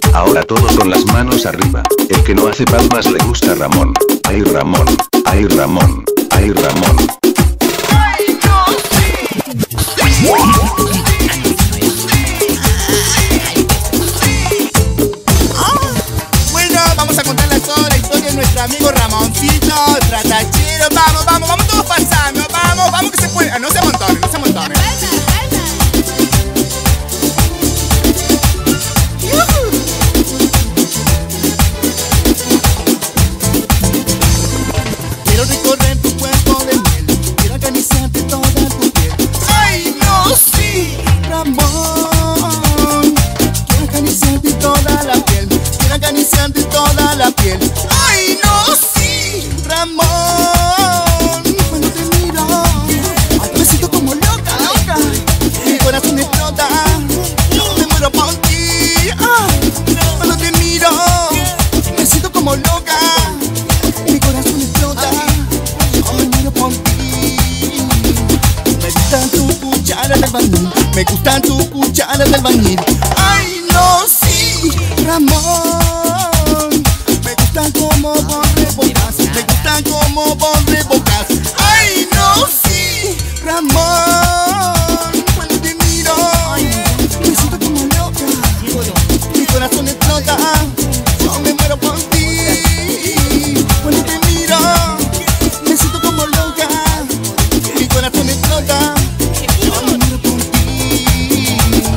Ahora todos con las manos arriba. El que no hace palmas le gusta Ramón. Ay Ramón, ay Ramón, ay Ramón. Bueno, vamos a contarles toda la historia de nuestro amigo Ramoncito, tratachero. Vamos todos pasando. Vamos que se puede. No se amontonen, no se amontonen. Quiero recorrer tu cuerpo de miel, quiero acariciarte toda tu piel. ¡Ay, no, sí, Ramón! Quiero acariciarte toda la piel, quiero acariciarte toda la piel. ¡Ay, no, sí, Ramón! Cuando te miro, me siento como loca, mi corazón explota, yo me muero por ti. Cuando te miro, me siento como loca, mi corazón explota, yo me muero por ti. Me gustan tus cucharas del bañil, me gustan tus cucharas del bañil. Ay, no, sí, Ramón. Me gustan como vos rebocas, me gustan como vos rebocas. Ay, no, sí, Ramón. Cuando te miro, me siento como loca, mi corazón explota, yo me muero por ti. Cuando te miro, me siento como loca, mi corazón explota, yo me muero por ti.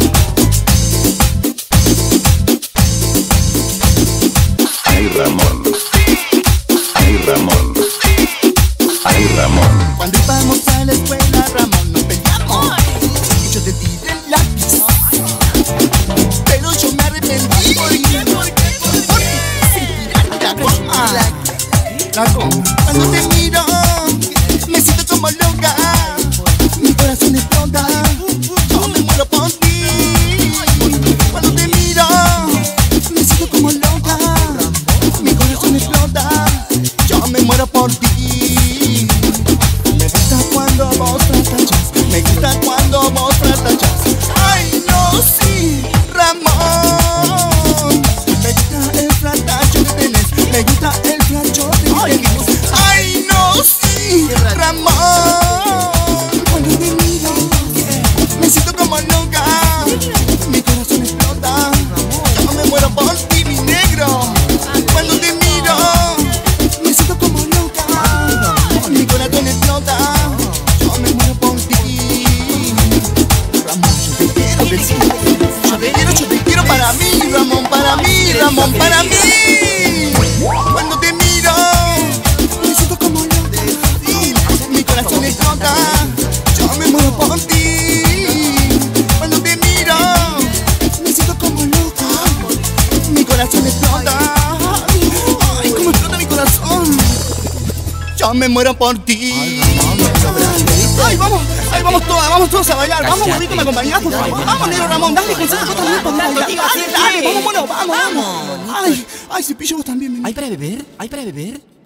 Ay Ramón, ay Ramón, ay Ramón. Cuando íbamos a la escuela, Ramón, nos peleamos y yo te tiré el lápiz, pero yo me arrepentí. ¿Por qué? Sin tirarte la goma. La goma. Cuando te miro, me siento como loca, mi corazón explota, yo me muero por ti. Cuando te miro, me siento como loca, mi corazón explota, yo me muero por ti. Me gusta cuando vos tratachas, me gusta cuando vos tratachas. Ay, no, sí, Ramón. Me gusta el tratacho que tenés, me gusta el tracho que tenés. Ay, no, sí, Ramón. Cuando te miro, me siento como loca, mi corazón explota, yo me muero por ti, mi negro. Cuando te miro, me siento como loca, mi corazón explota, yo me muero por ti. Ramón, yo te quiero decir, yo te quiero para mí, Ramón, para mí, Ramón, para mí. Cuando te miro, me siento como loca, mi corazón explota, yo me muero por ti. Cuando te miro, me siento como loca, mi corazón explota. Ay, cómo explota mi corazón, yo me muero por ti. Ay, vamos todos a bailar. Vamos, gordito, me acompañás, por favor. Vamos, negro Ramón, dale, concéntrate también para bailar. Dale, vamos, mono, vamos. Ay, Cepillo, vos también, vení. ¿Hay para beber? ¿Hay para beber?